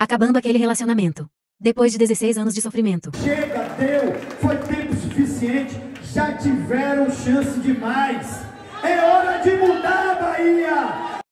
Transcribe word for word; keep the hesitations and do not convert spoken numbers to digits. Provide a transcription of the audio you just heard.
Acabando aquele relacionamento. Depois de dezesseis anos de sofrimento. Chega, deu! Foi tempo suficiente! Já tiveram chance demais!